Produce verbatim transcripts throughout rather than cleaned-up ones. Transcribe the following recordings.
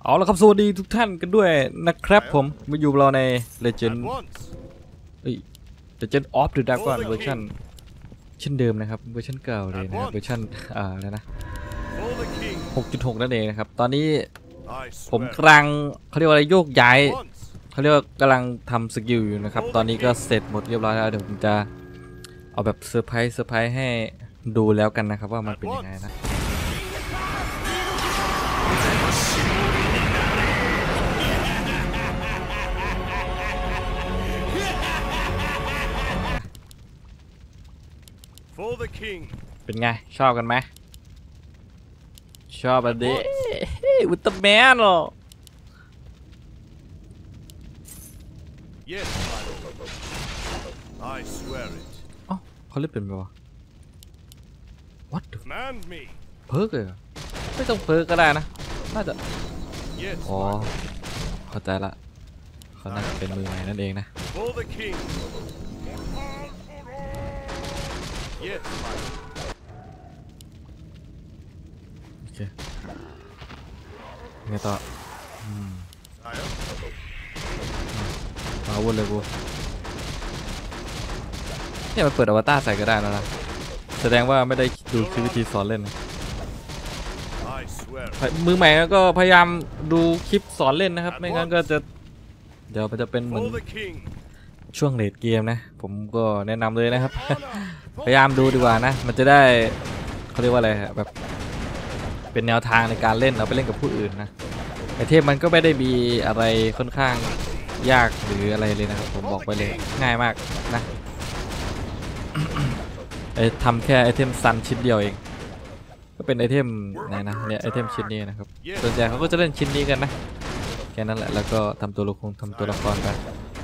เอาละครับสวัสดีทุกท่านกันด้วยนะครับผมมาอยู่เราใน Legend เอ้ย Legend of the Dragon เวอร์ชันเช่นเดิมนะครับเวอร์ชันเก่าเลยนะครับเวอร์ชันอ่าแล้วนะ หกจุดหก นั่นเองนะครับตอนนี้ผมกำลังเขาเรียกว่าอะไรโยกย้ายเขาเรียกว่ากำลังทำสกิลอยู่นะครับตอนนี้ก็เสร็จหมดเรียบร้อยแล้วเดี๋ยวผมจะเอาแบบเซอร์ไพรส์เซอร์ไพรส์ให้ดูแล้วกันนะครับว่ามันเป็นยังไงนะเป็นไงชอบกันไหมชอบอันนี้อุลตร้าแมนเหรออ๋อเขาเล่นเป็นไหมวะ What the เพิร์กเลยไม่ต้องเพิร์กก็ได้นะน่าจะอ๋อเข้าใจละเขาน่าจะเป็นมือใหม่นั่นเองนะโอเคไงต่ออืมมาวุ่นเลยกูเนี่ยมันเปิดอวตารใส่ก็ได้แล้วนะแสดงว่าไม่ได้ดูคลิปวิธีสอนเล่นนะมือใหม่ก็พยายามดูคลิปสอนเล่นนะครับไม่งั้นก็จะเดี๋ยวมันจะเป็นเหมือนช่วงเลดเกมนะผมก็แนะนำเลยนะครับ พยายามดูดีกว่านะมันจะได้เขาเรียกว่าอะไรแบบเป็นแนวทางในการเล่นเราไปเล่นกับผู้อื่นนะไอเทมมันก็ไม่ได้มีอะไรค่อนข้างยากหรืออะไรเลยนะครับผมบอกไปเลยง่ายมากนะ ไอทำแค่ไอเทมซันชิ้นเดียวเองก็เป็นไอเทมไหนนะเนี่ยไอเทมชิ้นนี้นะครับส่วนใหญ่เขาก็จะเล่นชิ้นนี้กันนะแค่นั้นแหละแล้วก็ทำตัวละครทำตัวละครไป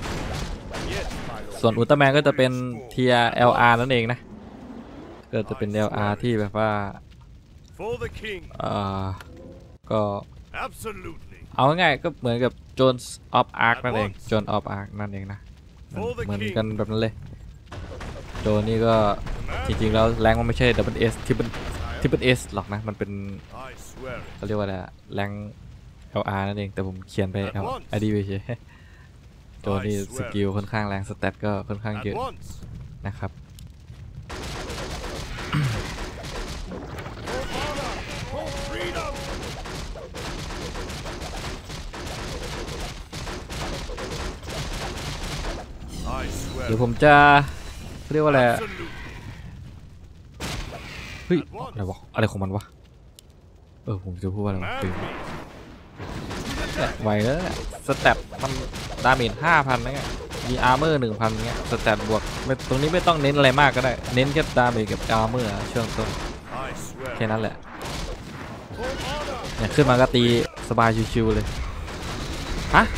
ส่วนอุลตร้าแมนก็จะเป็นเทีย แอล อาร์ นั่นเองนะก็จะเป็น แอล อาร์ ที่แบบว่าเอ่อก็เอาง่ายๆก็เหมือนกับโจนส์ออฟอาร์คนั่นเองโจนออฟอาร์คนั่นเองนะเหมือนกันแบบนั้นเลยโจนี่ก็จริงๆแล้วแรงมันไม่ใช่ดับเบิลเอสที่เป็นที่เป็นเอสหรอกนะมันเป็นเขาเรียกว่าอะไรแรง แอล อาร์ นั่นเองแต่ผมเขียนไป L ไอ ดี ไปเฉยโจนี่สกิลค่อนข้างแรงสเตตก็ค่อนข้างเยอะนะครับเดี๋ยวผมจะเรียกว่าอะไรเฮ้ยอะไรวะอะไรของมันวะเออผมจะพูดว่าอะไรคือไวแล้วสเตตมันดาเมจห้าพันนะเงี้ยมีอาร์เมอร์หนึ่งพันเงี้ยสเตตบวกตรงนี้ไม่ต้องเน้นอะไรมากก็ได้เน้นแค่ดาเมจกับอาร์เมอร์ช่วงต้นแค่นั้นแหละเนี่ยขึ้นมาก็ตีสบายชิวๆเลยฮะ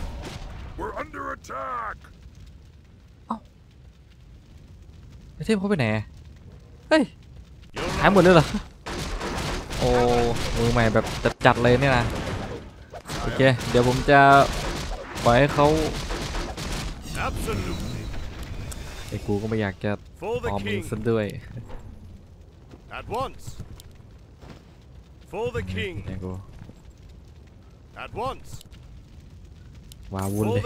เอ้าไอเทมเขาไปไหนเฮ้ยหายหมดเลยเหรอโอ้มือใหม่แบบจัดๆเลยเนี่ยนะโอเคเดี๋ยวผมจะปล่อยให้เขาไอ้กูก็ไม่อยากจะออมมือซะด้วยไอ้กูว้าวุ่นเลย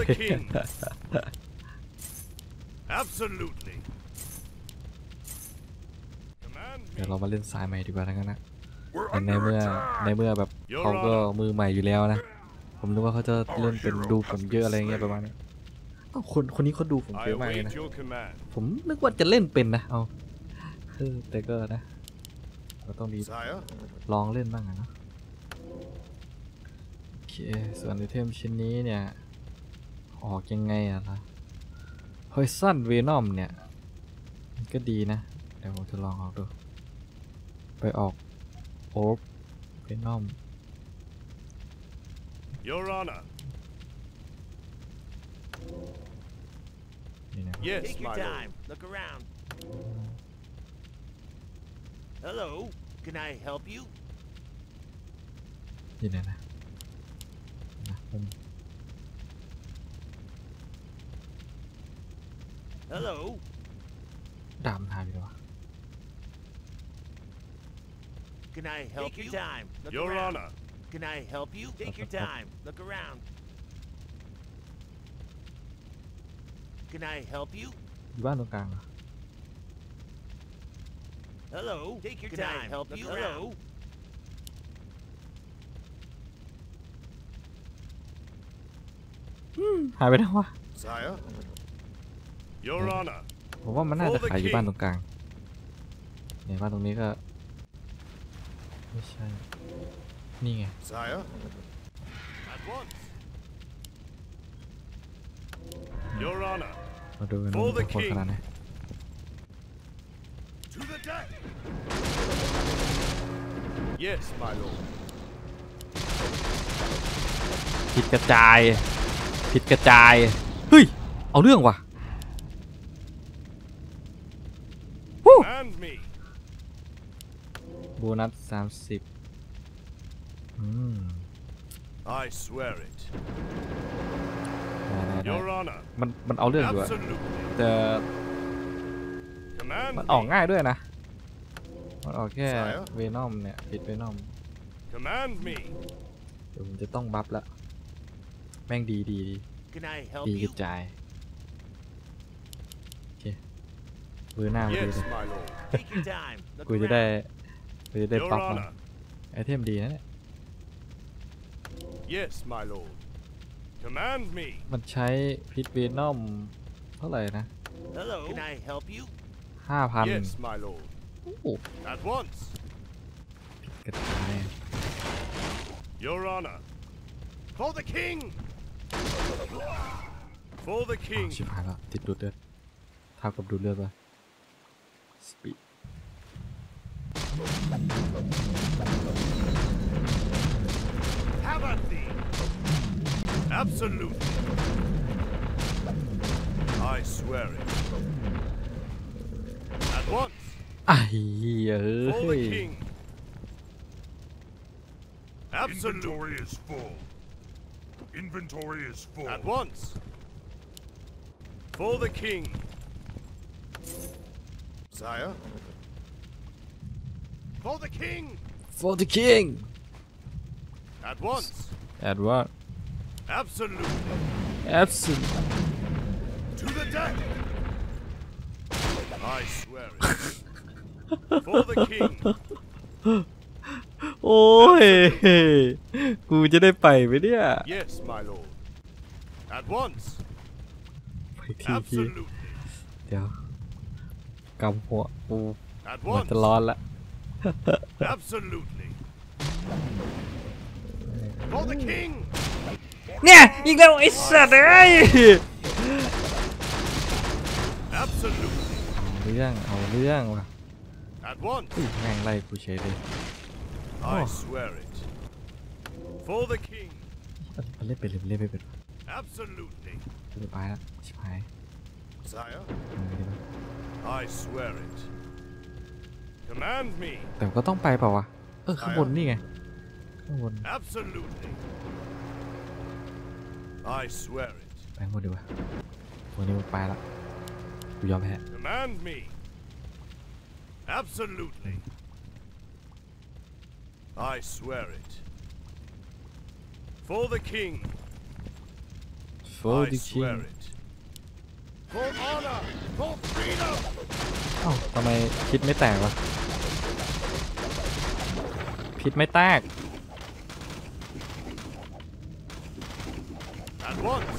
เดี๋ยวเรามาเล่นสายใหม่ดีกว่าทั้งนั้นนะในเมื่อในเมื่อแบบเขาก็มือใหม่อยู่แล้วนะผมนึกว่าเขาจะเล่นเป็นดูผมเยอะอะไรเงี้ยประมาณนี้คนคนนี้เขาดูผมเยอะมากเลยนะผมนึกว่าจะเล่นเป็นนะเอาแต่ก็นะเราต้องมีลองเล่นบ้างนะโอเคส่วนไอเทมชิ้นนี้เนี่ยออกยังไงอะล่ะพอยซันเวนอมเนี่ยก็ดีนะเดี๋ยวผมจะลองออกดูไปออกโอ๊บเวนอมYour Honor. Yes, Take your time. Look around. Hello. Can I help you? นี่นะนะนะผม Hello. ดามหายไปแล้ว Can I help you? Take your time. Look Your around. Honor. Can I help you? Take your time. Look around. Can I help you? อยู่บ้านตรงกลางเหรอ Hello. Take your Can time. Can I help Look you? Hello. Hmm, หายไปแล้ววะ Sire, Your Honor. ผมว่ามันน่าจะขายอยู่บ้านตรงกลางเนี่ยบ้านตรงนี้ก็ไม่ใช่นี่ไง Sire, at once. Your Honor. มาดูกันว่าคนขนาดไหน To the deck. Yes, my lord. ผิดกระจายผิดกระจายเฮ้ยเอาเรื่องว่ะ And me. โบนัสสามสิบอืม I swear it. ได้ได้ Your Honor. มันมันเอาเรื่องอยู่อะ Absolutely. แต่ Command มันออก me. ง่ายด้วยนะมันออกแค่ Sire? เวนอมเนี่ยผิดเวนอม Command me. เดี๋ยวผมจะต้องบัฟละแม่งดีดีดี Can I help ดีก you? ระจายโอเคเบอร์หน้ามาดี Yes, เลย my lord. Take your time. Look กูจะได้ around. กูจะได้ Your ปั๊บมัน Honor. ไอเทมดีนะเนี่ย Yes, my lord. Command me. มันใช้พิษเวนอมเท่าไหร่นะ Hello. Can I help you? ห้าพัน Yes, my lord. โอ้โห At once. ผิดกระจาย Your Honor. For the king. For the อ้าว king. ชิบหายแล้วติดดูดเลือดเท่ากับดูดเลือดป่ะสปีด Have at thee. Absolutely. I swear it. At once. ไอ้เหี้ยเอ้ For ย the king. Absolutely. Inventory is full. Inventory is full. At once. For the king. Sire. For the king. for the king At once. at what Absolutely. absolute To the deck. I swear it. For the king. โอ้ยกูจะได้ไปไหมเนี่ย Yes, my lord. At once. ไปทีพี่ Absolutely. เดี๋ยวกำหัวกู At มัน once. จะร้อนละ Absolutely. For the king. เนี่ยอีกแล้วไอ้สัตว์เอ้ย Absolutely. เอาเรื่องเอาเรื่องว่ะ At once. อุ้ยแม่งไล่กูเฉยเลย I swear it. For the king. มันเล่นเป็นหรือเล่นไม่เป็น Absolutely. กูจะไปละชิบหาย Sire. เอาไงดีวะ I swear it. Command me. แต่ก็ต้องไปเปล่าวะเออข้างบนนี่ไงข้างบน Absolutely. I swear it. ไปข้างบนดีกว่าตัวนี้มันไปละกูยอมแพ้ Command me. Absolutely. I swear it. For the king. for I the swear king it. For honor. For freedom. เอ้าทำไมพิษไม่แตกวะพิษไม่แตก At once.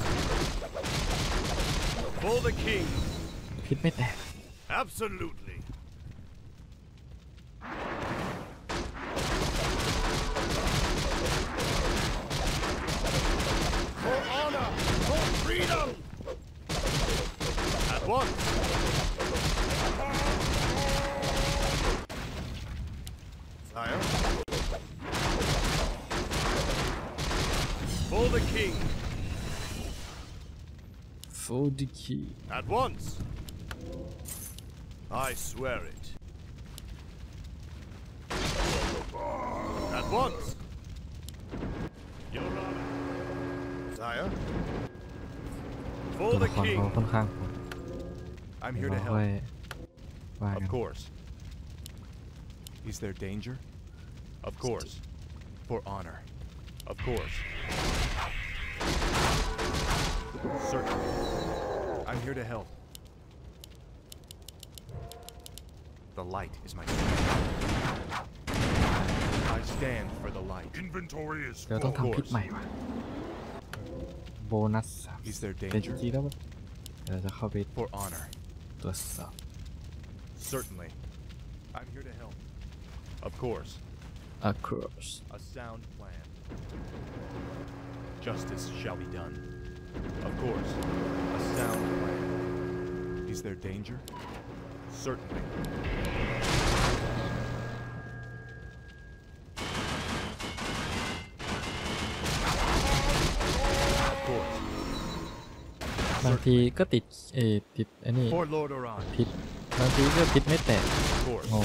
For the king. พิษไม่แตก Absolutely. For honor. For freedom. At once. Sire. For the king. for the king At once. I swear it. At once. Your honor. Sire. For ตัว the ละคร king. เขาค่อนข้างโหด I'm เดี๋ยว here to เราค่อย help. ว่ากัน Of course. Is there danger? Of course. For honor. Of course. Certainly. I'm here to help. The light is my strength. I stand for the light. Inventory is เดี๋ยวต้อง full. ทำพิษใหม่ว่ะโบนัสสาม Is there แต่จ danger? ริงๆแล้วมันเดี๋ยวเราจะเข้าไป For honor. ตรวจสอบ Certainly. I'm here to help. Of course. across A sound plan. Justice shall be done. Of course. A sound plan. Is there danger? Certainly. Of course. บางทีก็ติดเออติดไอ้นี่ For Lord Oran. พิษบางทีก็พิษไม่แตก Of course. งง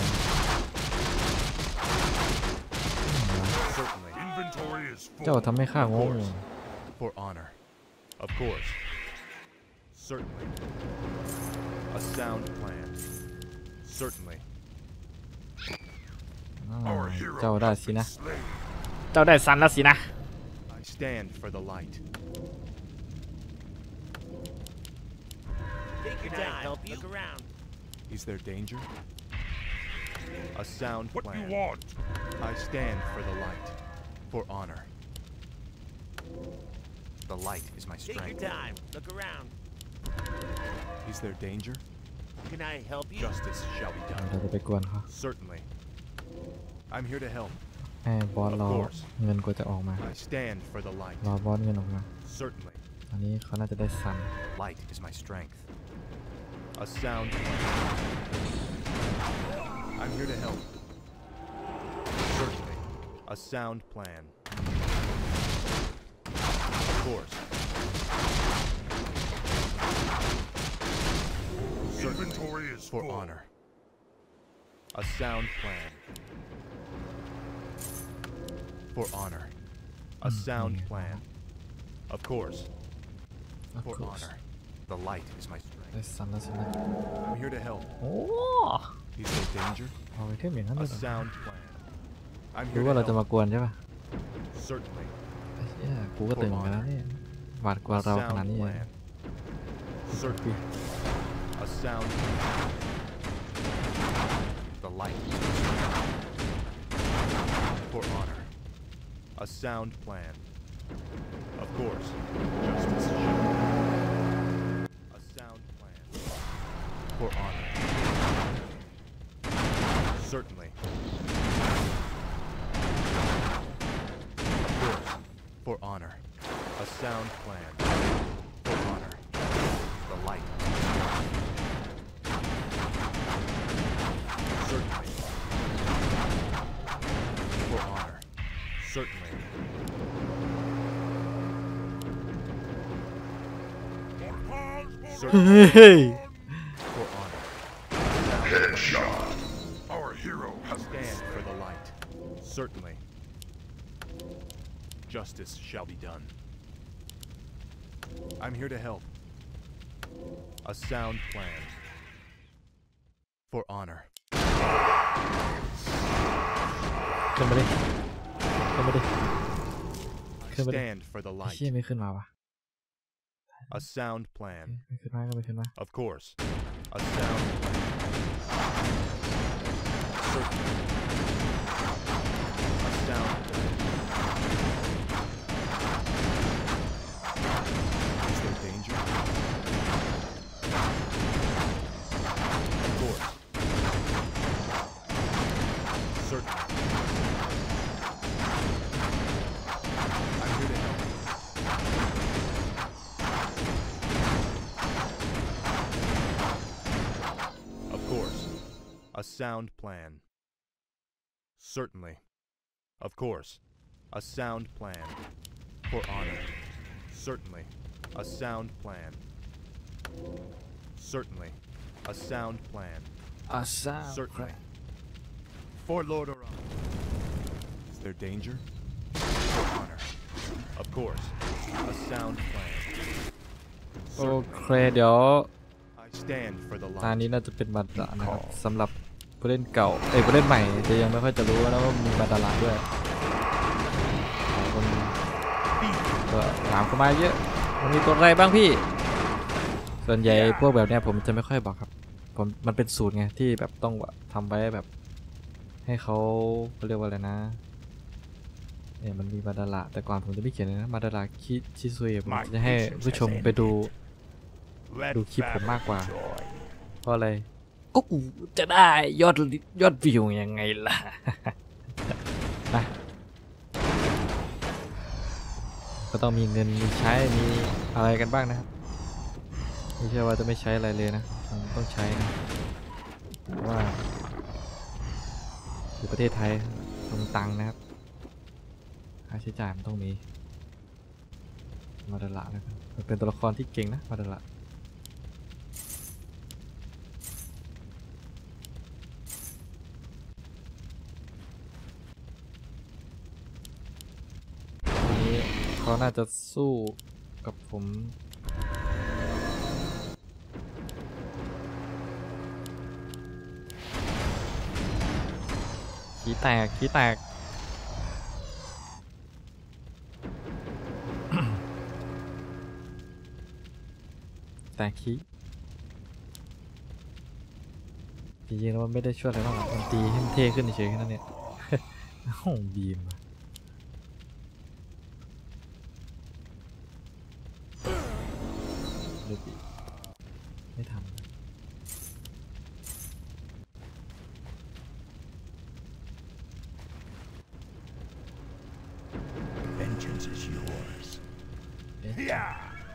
Certainly. Inventory is เจ้า full. ทำให้ข้างง For honor. Of course. Certainly. A sound plan. Certainly. อ่า Our hero เจ้าได้ has สิ been นะ slain. เจ้าได้สันแล้วสินะ I stand for the light. Take your Can I time. help you? Look around. Is there danger? A sound What do plan. you want? I stand for the light. For honor. The light is my Take your strength. time. Look around. Is there danger? Can I help you? Justice shall be เรา done. จะไปกวนเขา Certainly. I'm here to help. ให้บอส Of รอ course. เงินกว่าจะออกมา I stand for the light. รอบอสเงินออกมา Certainly. ตอนนี้เขาน่าจะได้สัน Light is my strength. A sound plan. I'm here to help. Certainly. A sound plan. Of course. Certainly. Inventory is For full. honor. A sound plan. For honor. A sound plan. Of course. Of For course honor. The light is my strength. ได้สันแล้วสินะ I'm here to help. โอ้ Is there danger? เอาไปเทียบอย่างนั้นเล A ยเหรอ sound plan. I'm รู้ here ว่า to เราจะ help. มากวนใช่ป่ะ Certainly. ไอ้เหี้ยกูก็ตื่นเหมือนกันแล้วเนี่ยหวาดกลัว A เราขนาด sound นี้เลย plan. Certainly. A sound plan. The light. For honor. A sound plan. Of course. Justice shall be done. A sound plan. For honor. Certainly. Of course. For honor. A sound plan. For honor. The light. Certainly. For honor. Certainly. Certainly. เฮ้ย For honor. Headshot. Our hero has been Stand for slain. the light. Certainly. Justice shall be done. I'm here to help. A sound plan. For honor. ขึ้นมาดิขึ้นมาดิ I Come on. stand for the ไอ้ light. เชี่ยไม่ขึ้นมาวะ A sound plan. ไม่ขึ้นมาก็ไม่ขึ้นมา Of course. A sound plan. Certainly. A sound plan. Is there danger? Of course. Certainly. I'm here to help. Of course. A sound plan. Certainly. Of course. A sound plan. For honor. Certainly. A sound plan. Certainly. A sound plan. อาซา Certainly. For Lord Oran. Is there danger? For honor. Of course. A sound plan. โอ Certainly. เคเดี๋ยว I stand for the ตา light. นี้น่าจะเป็นบัตรละนะครับสำหรับผู้เล่นเก่าเอ้ยผู้เล่นใหม่จะยังไม่ค่อยจะรู้นะว่ามีบัตรละด้วยหลายคนก็ถามเข้ามาเยอะมันมีตัวอะไรบ้างพี่ส่วนใหญ่พวกแบบเนี้ยผมจะไม่ค่อยบอกครับผมมันเป็นสูตรไงที่แบบต้องทำไว้แบบให้เขาเขาเรียกว่าอะไรนะเนี่ยมันมีมาดาระแต่ก่อนผมจะไม่เขียนเลยนะมาดาระคิชิซุยผมจะให้ผู้ชมไปดูดูคลิปผมมากกว่าเพราะอะไรก็กูจะได้ยอดยอดวิวยังไงล่ะ นะก็ต้องมีเงินมีใช้มีอะไรกันบ้างนะครับไม่ใช่ว่าจะไม่ใช้อะไรเลยนะต้องใช้นะเพราะว่าอยู่ประเทศไทยต้องตังค์นะครับค่าใช้จ่ายมันต้องมีมาดาระนะครับมันเป็นตัวละครที่เก่งนะมาดาระนี้เขาน่าจะสู้กับผมขี้แตกขี้แตก แตกขี้จริงๆแล้วมันไม่ได้ช่วยอะไรหรอกมันตีให้มันเท่ขึ้นเฉยๆแค่นั้นเนี่ย โอ้โหบีมเดือดไม่ทำ Vengeance is yours. Yeah.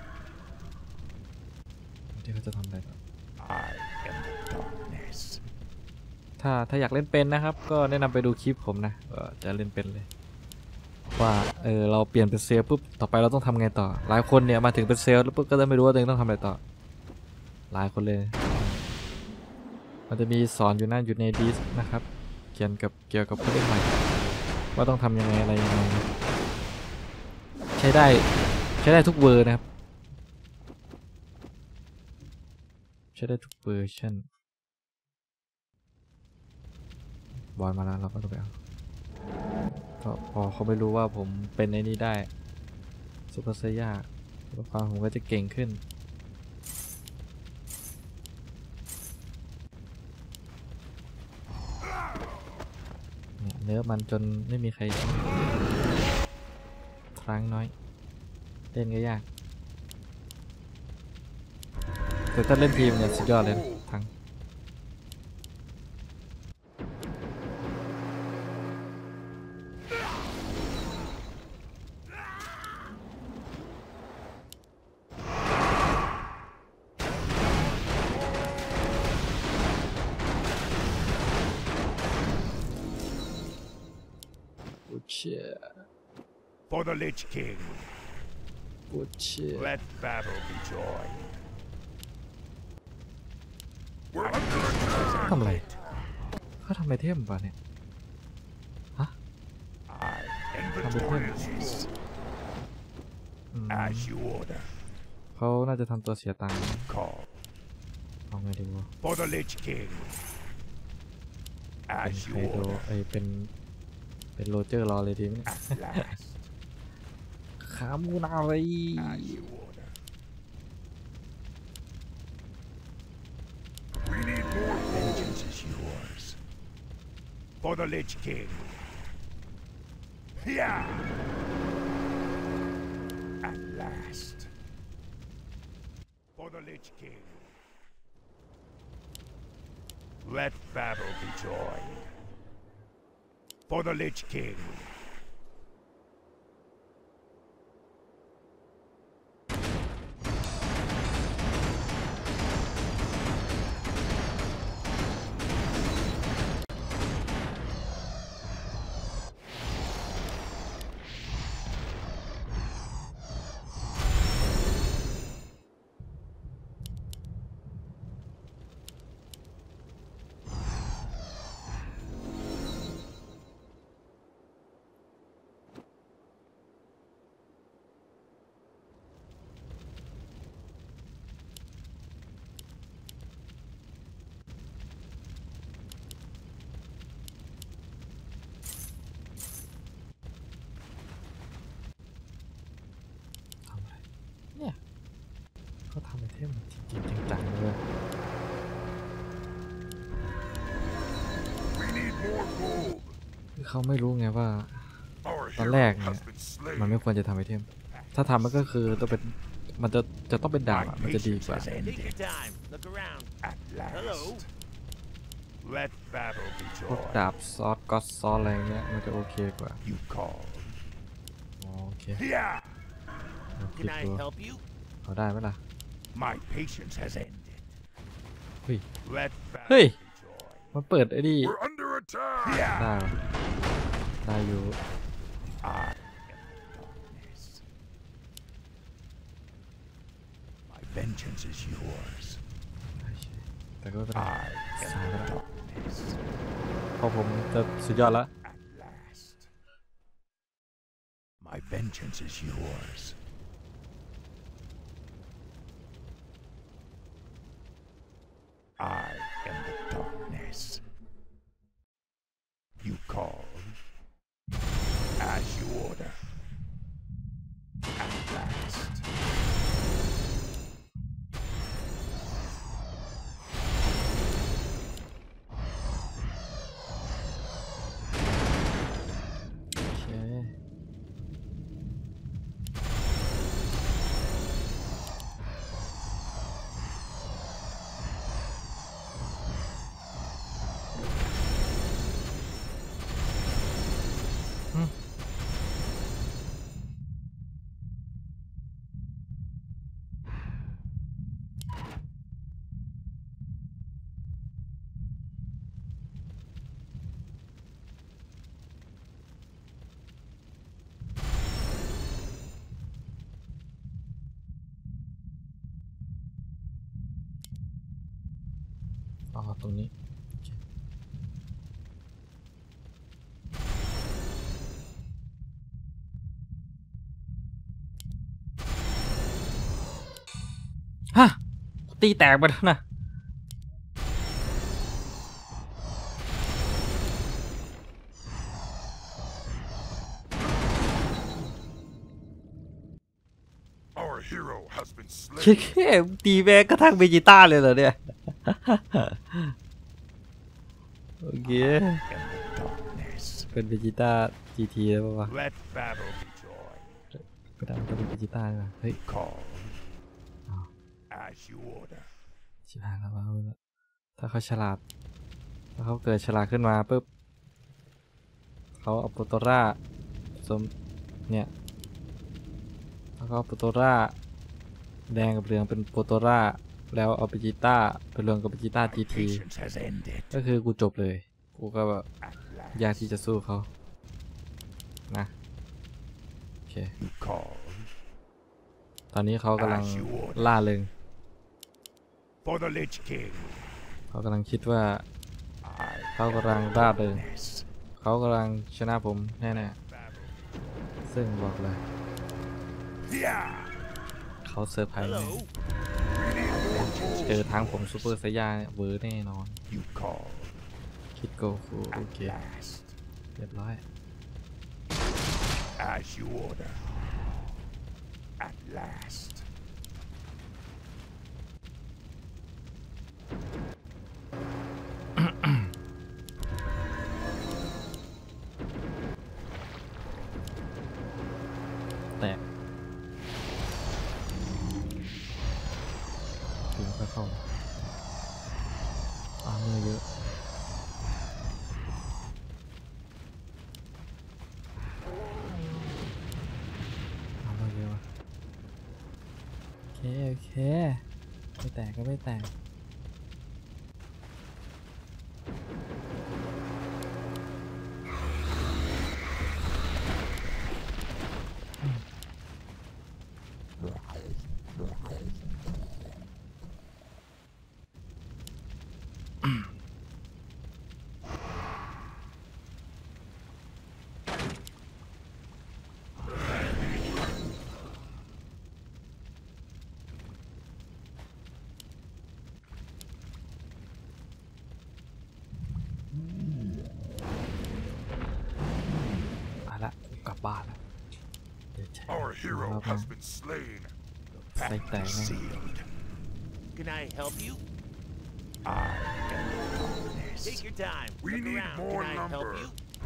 ที่เขาจะทำอะไรต่อ I am the darkness. ถ้าถ้าอยากเล่นเป็นนะครับก็แนะนำไปดูคลิปผมนะก็จะเล่นเป็นเลยว่าเออเราเปลี่ยนเป็นเซลล์ปุ๊บต่อไปเราต้องทำไงต่อหลายคนเนี่ยมาถึงเป็นเซลล์แล้วปุ๊บก็จะไม่รู้ว่าตัวเองต้องทำอะไรต่อหลายคนเลยมันจะมีสอนอยู่นั่นอยู่ในดิสนะครับเขียนกับเกี่ยวกับผู้เล่นใหม่ว่าต้องทำยังไงอะไรยังไงใช้ได้ใช้ได้ทุกเวอร์นะครับใช้ได้ทุกเวอร์ชันบอลมาแล้วเราก็ต้องไปเอาก็พอเขาไม่รู้ว่าผมเป็นในนี้ได้ซุปเปอร์ไซย่าตัวความผมก็จะเก่งขึ้นเนี่ยเนื้อมันจนไม่มีใครครั้งน้อยเล่นก็ยากแต่ถ้าเล่นทีมเนี่ยสุดยอดเลยนะทั้ง For the Lich King. ปวดเชี่ย Let battle be joy. ทำอะไรเขาทำไอเทมป่ะเนี่ยฮะ I am victorious. อืม As you order. เขาน่าจะทำตัวเสียตังค์ Call เอาไงดีวะ for the Lich King. เป็น As ไค you โด order. ไอเป็นเป็นโรเจอร์รอเลยดีไหมเนี่ย At last. ขามูนาเลย As you order. We need more. Vengeance is yours. For the Lich King. Yeah. At last. For the Lich King. Let battle be joy. For the Lich King. ทมจริงๆจังๆเลย We need more gold. คือเขาไม่รู้ไงว่า Our ตอนแรก hero เนี่ย has been slain. มันไม่ควรจะทำไอเทมถ้าทำมันก็คือต้องเป็นมันจะจะต้องเป็นดาบอะมันจะดีกว่า Take your time. Look around. At last. Hello. Let battle be พวก joy. ดาบซอสก็อตซอสอะไรเงี้ยมันจะโอเคกว่า You called. อ๋อโอเค Yeah. ลองคิด Can I ดู help you? เอาได้ไหมล่ะ My patience has ended. เฮ้ย Let battle Hey. be joy. มันเปิดไอ้นี่ We're under attack. ได้ Yeah. เหรอได้อยู่ I am darkness. My vengeance is yours. แต่ก็ไม่เป็นไร I am Silent. the darkness. พอผมจะสุดยอดแล้ว At last. My vengeance is yours. I am the darkness. You call. As you order. At last. อ๋อตรงนี้โอเคฮะตีแตกไปแล้วนะ Our hero has been คิด slain. แค่ตีแม้กระทั่งเบจิต้าเลยเหรอเนี่ย โอเค I am the darkness. เป็นเบจิต้า จี ที แล้วป่าวะ Let battle be joy. ก็ได้ต้องเป็นเบจิต้าเลยว่ะเฮ้ย Call. Oh. As you order. ชิบหายแล้วว่าถ้าเขาฉลาด ถ้าเขาเกิดฉลาดขึ้นมาปุ๊บเขาเอาโปรโตราสมเนี่ยถ้าเขาเอาโปรโตราแดงกับเหลืองเป็นโปรโตราแล้วเอาเบจิต้าไปรวมกับเบจิต้า จี My ที patience has ended. ก็คือกูจบเลย กูก็แบบ At last. ยากที่จะสู้เขานะโอเค You call. ตอนนี้เขากำลังล่าเริง For the Lich King. เขากำลังคิดว่า I เขากำลังล่าเริง darkness. เขากำลังชนะผมแน่ Battle. ๆซึ่งบอกเลย Yeah. เขาเซอร์ไพรส์แน่ Hello. เจอทางผมซูเปอร์ไซย่าเวอร์แน่นอน You call. คิดโกคูโอ At เค last. เรียบร้อย As you order. At last. แตกถึงก็เข้าอาเมื่อเยอะอาเมื่อเยอะวะโอเค โอเค ไม่แตกก็ไม่แตกเอาละกูกลับบ้านแล้วเดี๋ยวใช้ Our hero รอบห has น้า been slain. ใส่แตก Pact แน่ sealed. Can I help you? I am this. Take your time. We Look need around. more Can I help lumber. you?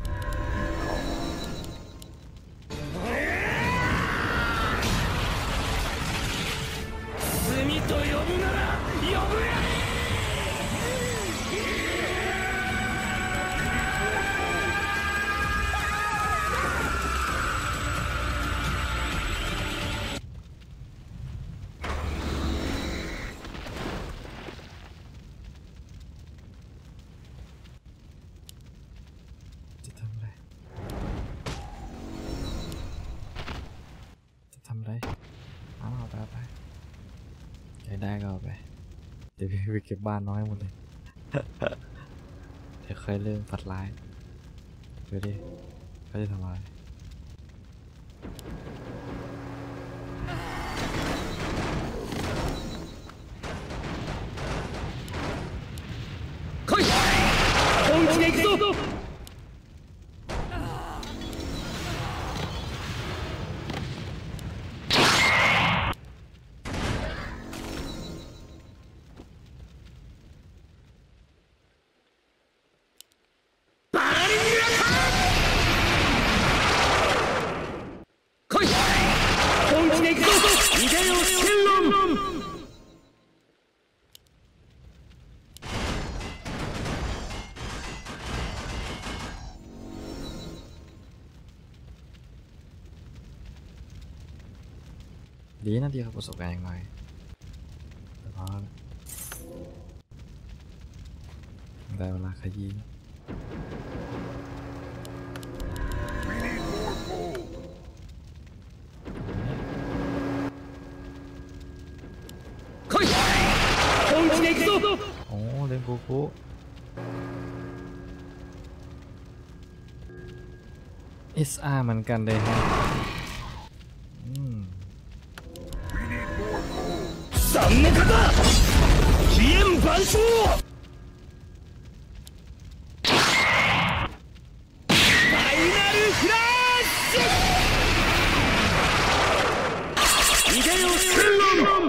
จะทำอะไรจะทำอะไรเอาเอาไปเอาไปอยากได้ก็เอาไปเดี๋ยวพี่ไปเก็บบ้านน้อยหมดเลย เดี๋ยวเคยเริ่มฝัดร้ายเดี๋ยวดิเขาจะทำอะไรดีนะที่เขาประสบการณ์อย่างไรแต่พอแล้วได้เวลาขยี้ We need more gold. โอ้เล่นโกโก้เอสอาร์เหมือนกันเลยฮะอืม We need more gold. 三の型飛燕万象ファイナルフラッシュイデオスクロン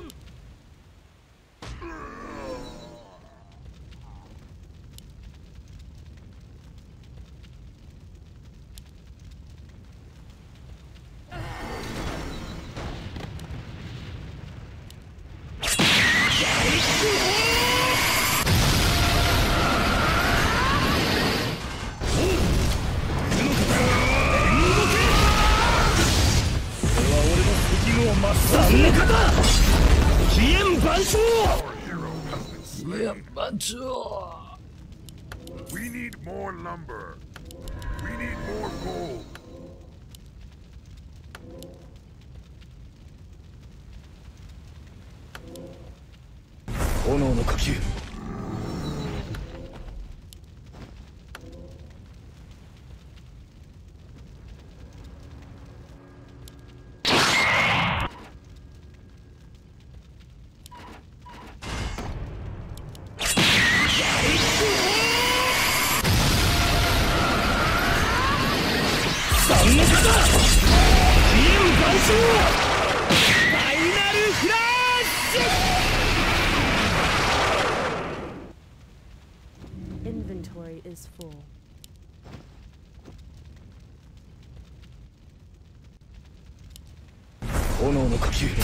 三の型飛燕万象 Our hero has been slain. バンチョ We need more lumber. We need more gold. 炎の呼吸三の型飛燕万象ファイナルフラッシュ Inventory is full. 炎の呼吸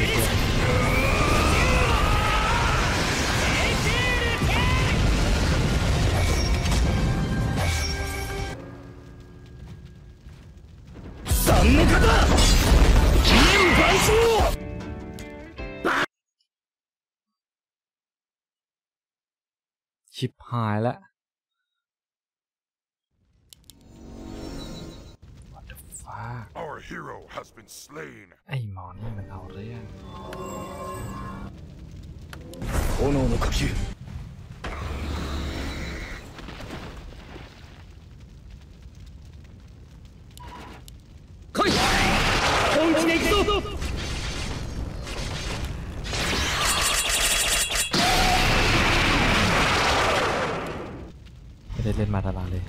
三の型飛燕万象ชิบหายละ What the fuck Our hero has been slain. ไอ้หมอนี่มันเอาเรื่อง炎の呼吸来い本気で行くぞไม่ได้เล่นมาตลาดเลย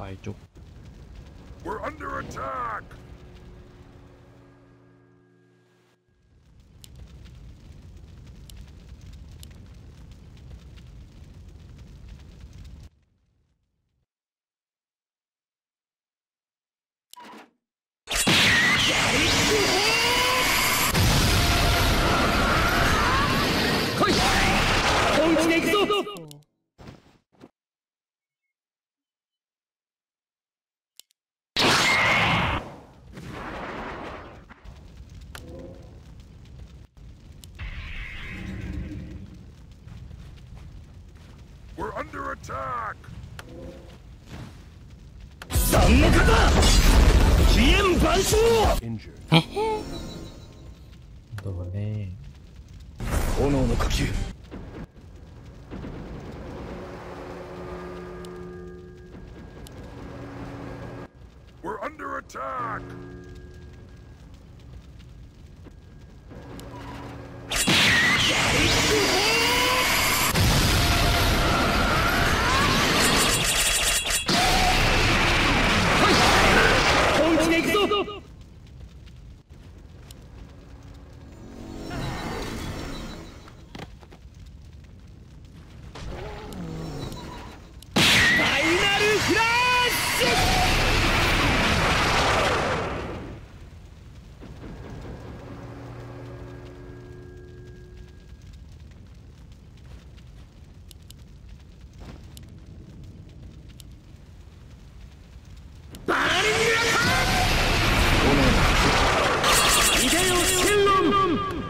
ต่อยจุก We're under attack! We're under attack! 三の型飛燕万象 Injured. โดนแน่炎の呼吸 We're under attack! 本気で行くぞ ファイナルフラッシュ バーニングアタック！イデオ戦論！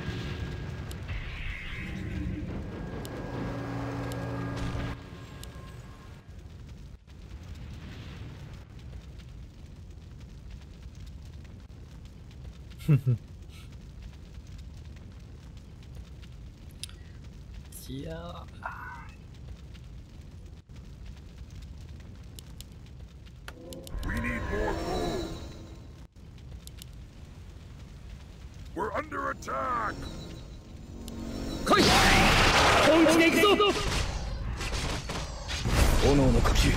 いやー We need more gold! We're under attack! 来い！本気で行くぞ！炎の呼吸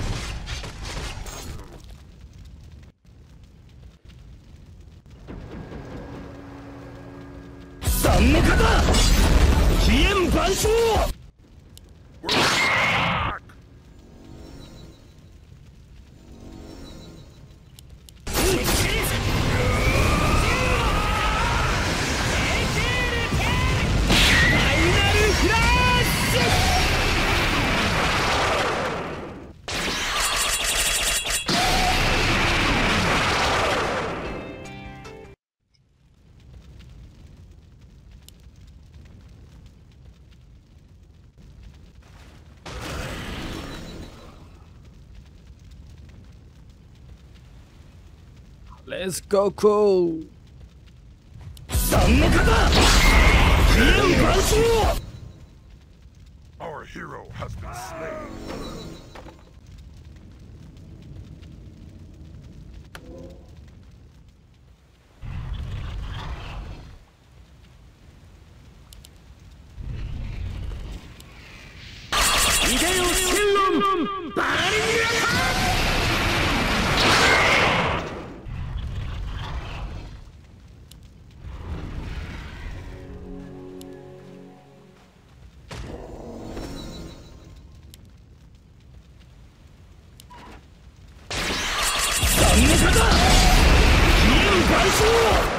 三の型飛燕万象 We're under attack! ファイナルフラッシュ Let's go cool 三の型飛燕万象 Our hero has been slain! Ideo Shenron! Burning Attack! Sanmekata! Hien Banshou!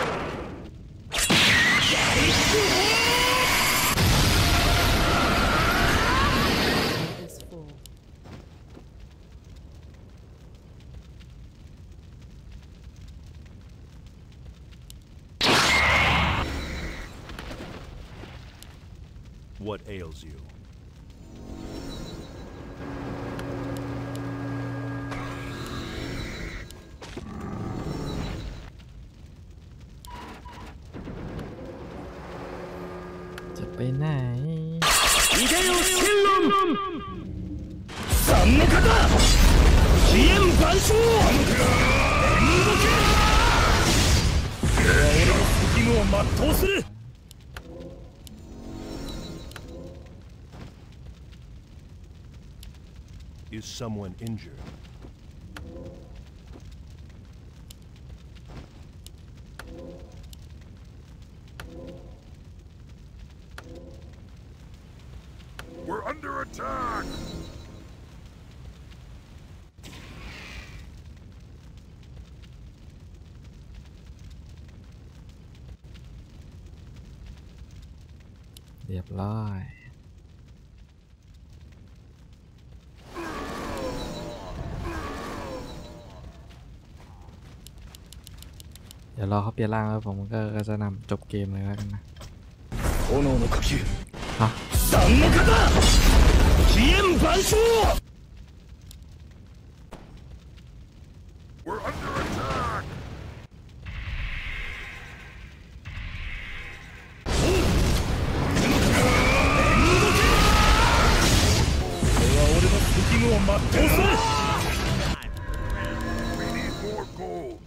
What ails you? Ideo Shenron! Sanmekata! Hien Banshou! 俺は俺の責務を全うする Is someone injured? เรียบร้อยเดี๋ยวรอเขาเปลี่ยนร่างแล้วผมก็จะนำจบเกมเลยแล้วกันนะฮะ We're under attack! 敵を全うする We need more gold!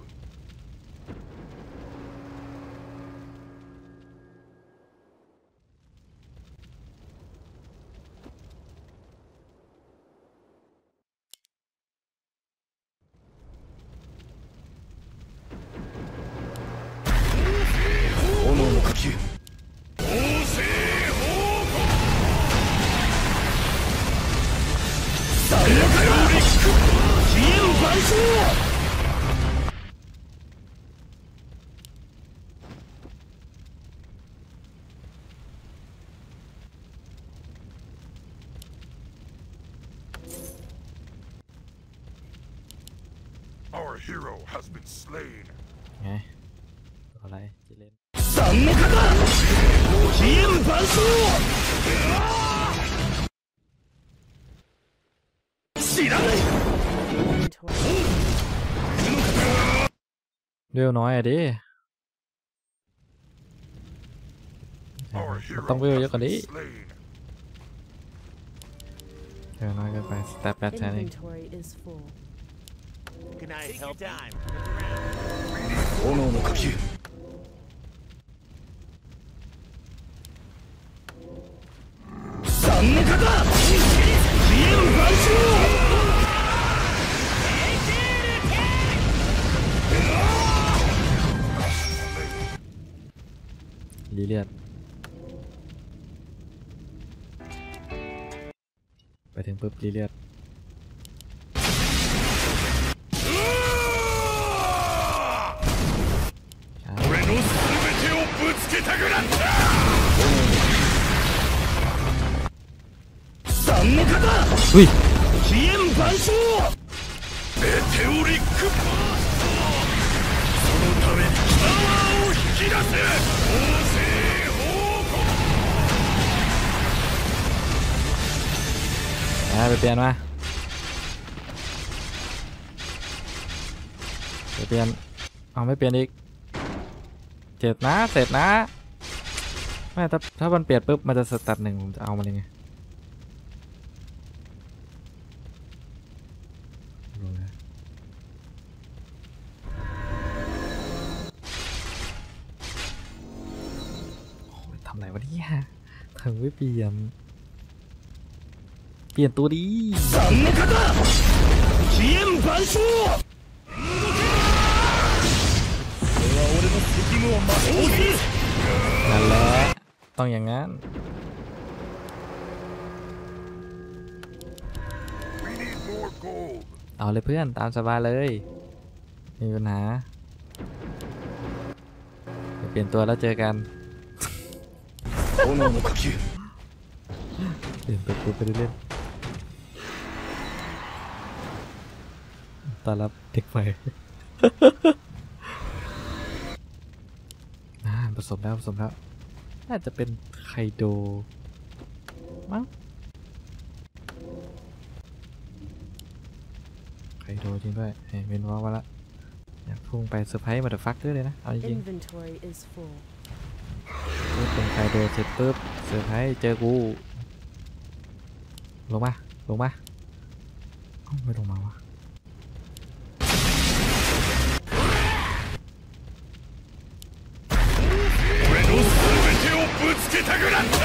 Our hero has been slain. ไงอะไรจะเล่น三の型飛燕万象知らないเร็วน้อยอะดิ Our ต้อง hero เร็วเยอะ has กว่านี้ been slain. เร็วน้อยเกินไปสแตปแปดแทนเอง Inventory is full. Can I help time 炎の呼吸三の型飛燕万象รีเลียดไปถึงปุ๊บรีเลียด俺の全てをぶつけたくなった三の型อุ้ย飛燕万象メテオリックバーストそのためにパワーを引き出せ王政王国อ่าไปเปลี่ยนมาไปเปลี่ยนเอาไม่เปลี่ยนอีกเจ็ดนะเสร็จนะไม่ถ้าถ้ามันเปลี่ยนปุ๊บมันจะสตัดหนึ่งผมจะเอามันยังไงทำไรวะเนี่ยถึงไม่เปลี่ยนเปลี่ยนตัวดี三の型飛燕万象これは俺の責務を全うするนั่นแหละต้องอย่างนั้น We need more gold เอาเลยเพื่อนตามสบายเลยไม่มีปัญหาเดี๋ยวเปลี่ยนตัวแล้วเจอกัน炎の呼吸เปลี่ยนตัวกูไปเล่นตอนรับเด็กใหม่ อ่าผสมแล้วผสมแล้วน่าจะเป็นไคโดมั้งไคโดจริงด้วยเห็นเป็นว่าว่าละอยากพุ่งไปเซอร์ไพรส์มาเดอะฟักด้วยเลยนะเอาจริง Inventory is full. ๆพูดเป็นไคโดเสร็จปุ๊บเซอร์ไพรส์เจอกูลงมาลงมาเอ้าไม่ลงมาวะ俺の全てをぶつけたくなった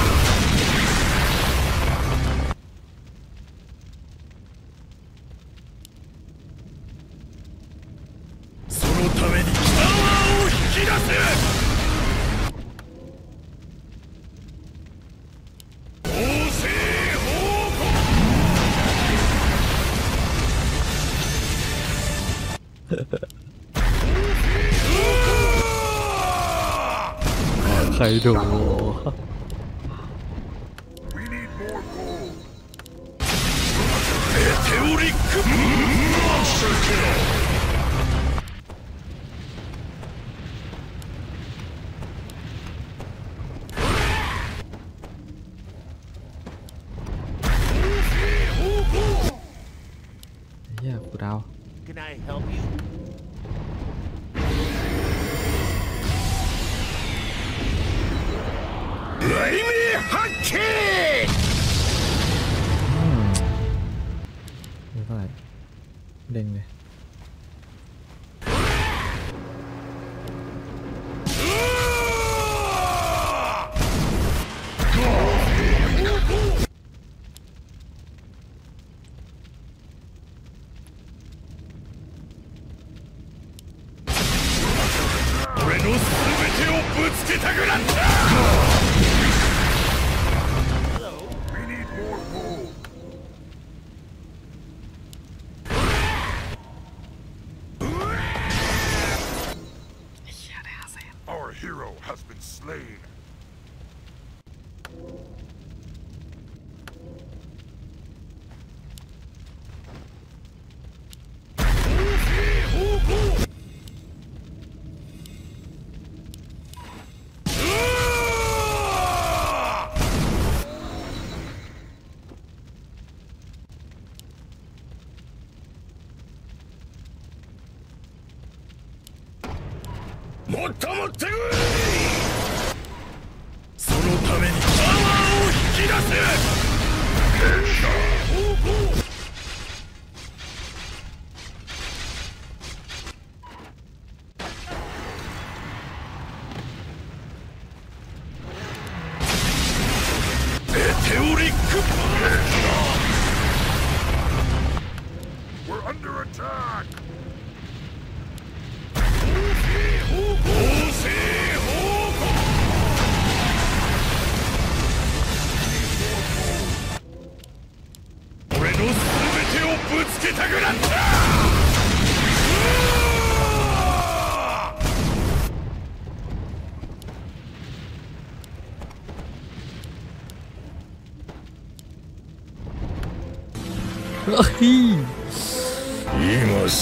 そのためにパワーを引き出せ王政王国ไคโดเฮียกูดาว Can I help you? 雷鳴発揮นี่เท่าไหร่เด้งเลย俺の全てをぶつけたくなった We need more food. Our hero has been slain.もっともってこいそのためにパワーを引き出せメテオリックパー We're under attack! 俺の全てをぶつけたくなったเฮ้ย今す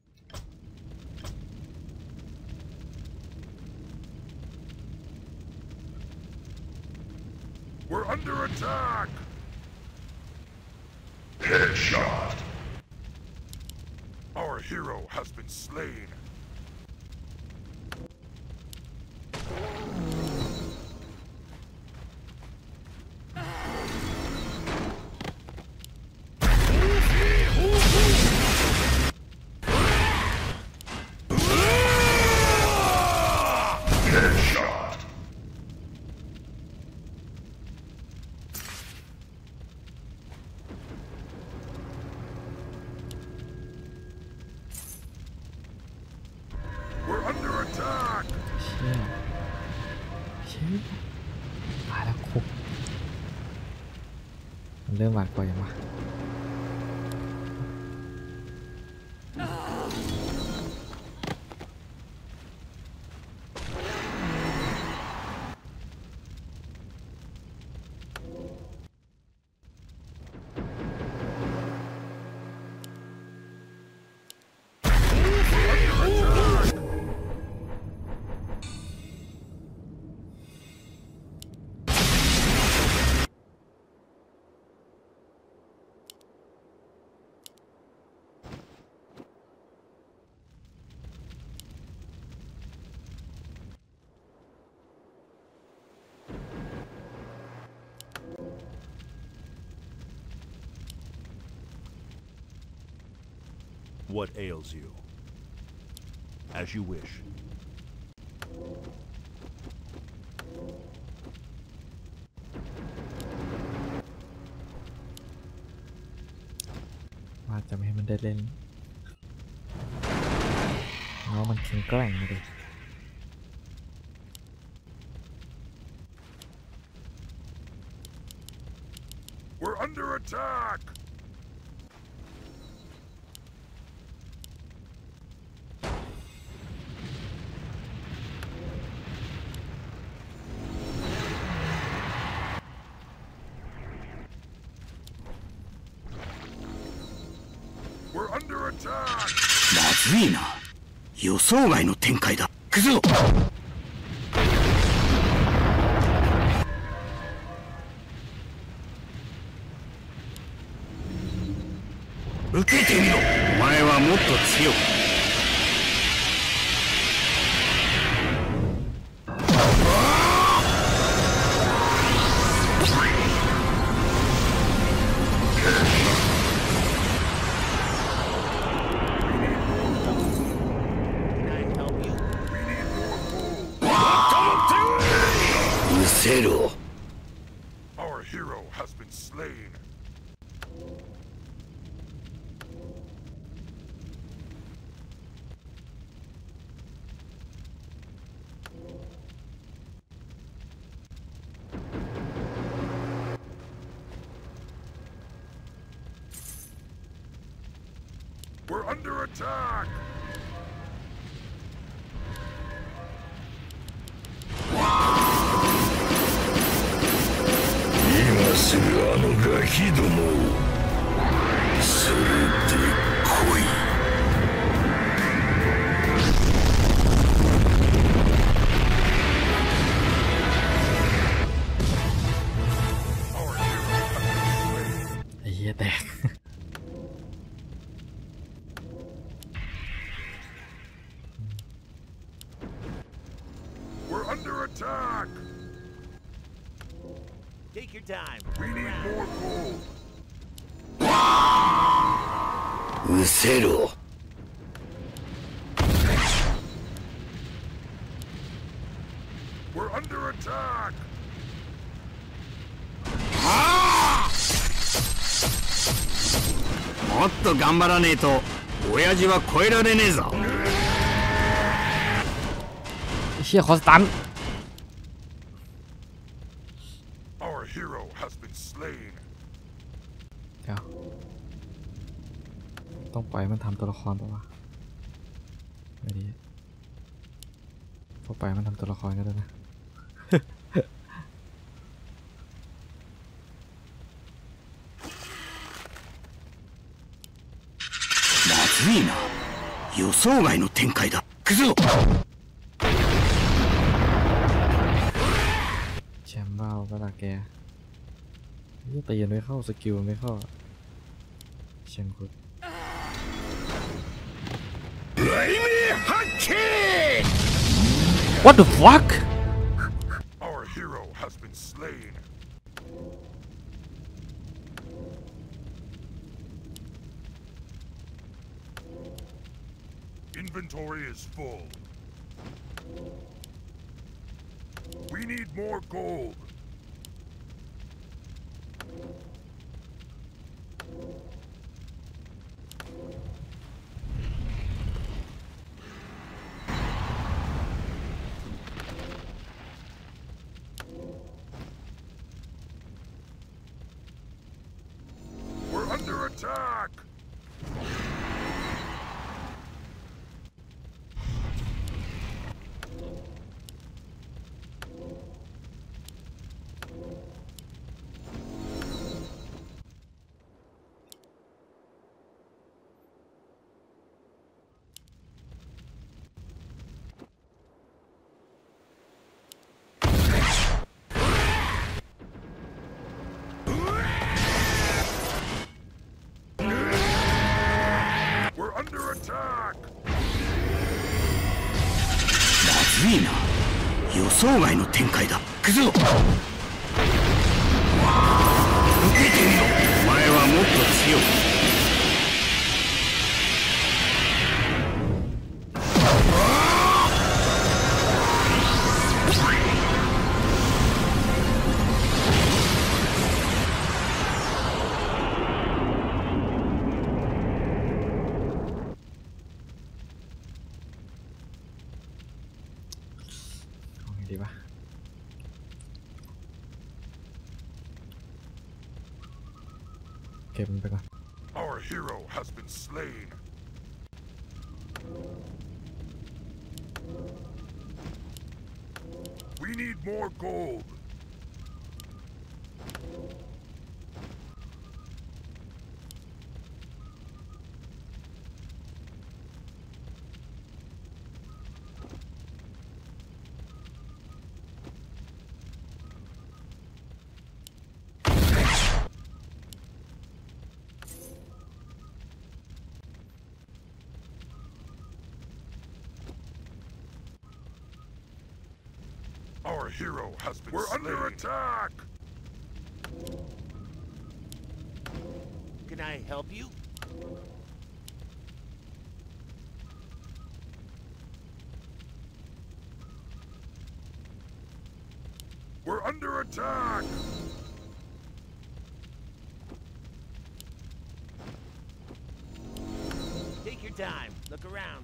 We're under attack! Headshot! Our hero has been slain. Headshot! We're under attack! เชี่ยเชี่ยมาแล้วคุกมันเริ่มหวาดกลัวยังวะ What ails you? As you wish. ว่าจะไม่ให้มันได้เล่นน้องมันแข็งแกร่งเลย We're under attack! We're under attack! ずいな。予想外の展開だ。行くぞ。受けてみろ。お前はもっと強く。 Our hero has been slain. We're under attack. Imagine あのガキどもを連れてこい。 ไอ้เหี้ยแตก We're under attack. Take your time. We need more gold. うせろ。 We're under attack. もっと頑張らねえと親父は超えられねえぞ。 เชี่ยคอสตัน Our hero has been slain. เดี๋ยวต้องปล่อยมันทำตัวละครป่าวะไม่ดีพอปล่อยมันทำตัวละครก็ได้นะまずいな。予想外の展開だ。行くぞ。 แชมเบ้าก็ละแกนี่ตีไม่เข้าสกิลไม่เข้าเชียงคุด What the fuck Our hero has been slain. Inventory is full. We need more gold. We're under attack. Under attack. まずいな。予想外の展開だ。行くぞ。受けてみろ。お前はもっと強く。 ดีปะเก็บมันไปก่อน Our hero has been slain. We need more gold. Our hero has been We're slain. Under attack. Can I help you? We're under attack. Take your time. Look around.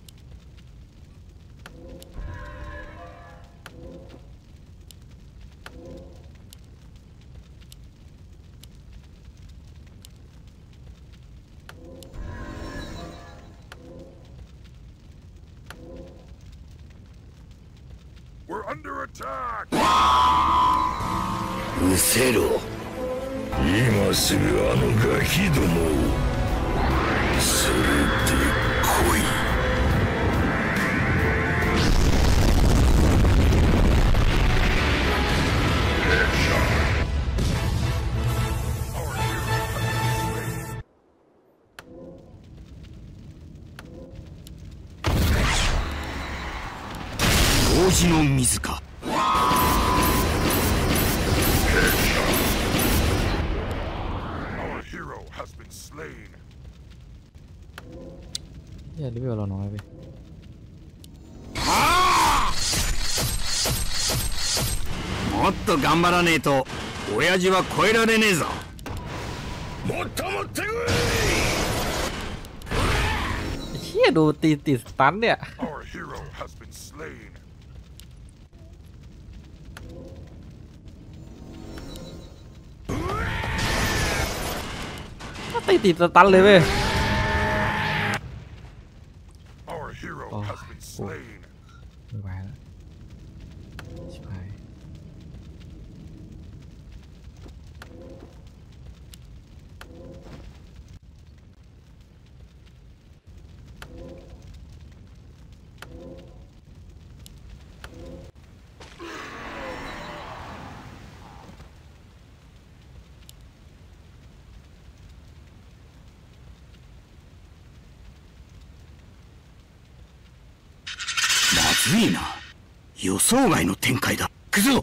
We're under attack. うせろ。今すぐあのガキどもを連れてこい。王子の水か。 いや、レベルเราน้อยไปもっと頑張らねえと親父は超えられねえぞ。もっともってこい。 เฮียดูตีติดสตันเนี่ย Our hero has been slain. ตีติดสตันเลยเว้ย Our hero has been slain. ไม่ไหวแล้วชิบหายまずいな。予想外の展開だ。行くぞ。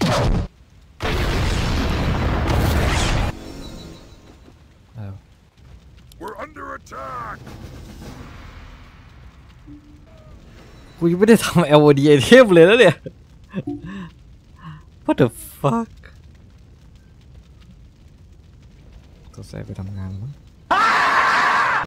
We're under attack. กูยังไม่ได้ทำ แอล โอ ดี ไอเทมเลยนะเนี่ย What the fuck ต้องใส่ไปทำงานมั้ง